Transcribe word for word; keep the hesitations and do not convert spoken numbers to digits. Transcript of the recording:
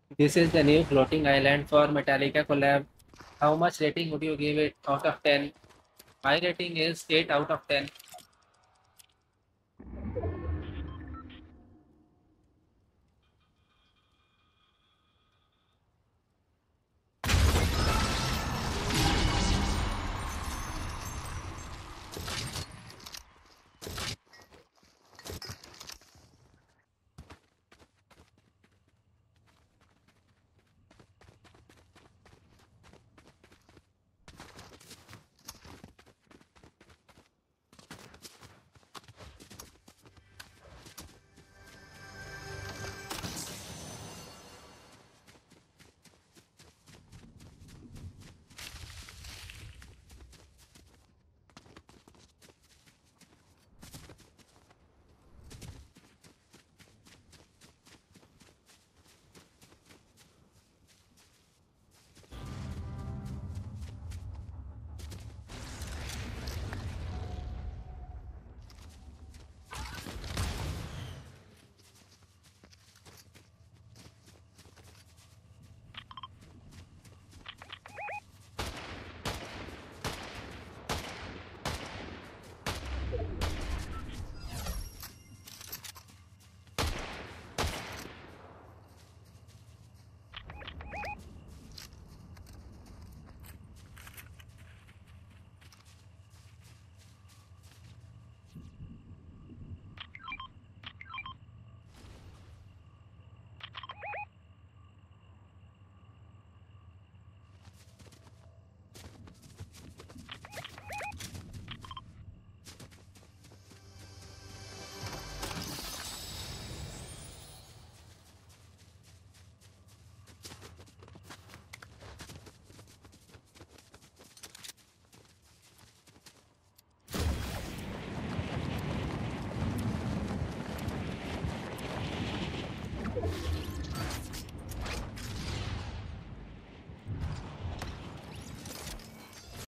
This is the new floating island for Metallica collab. How much rating would you give it out of ten? My rating is eight out of ten.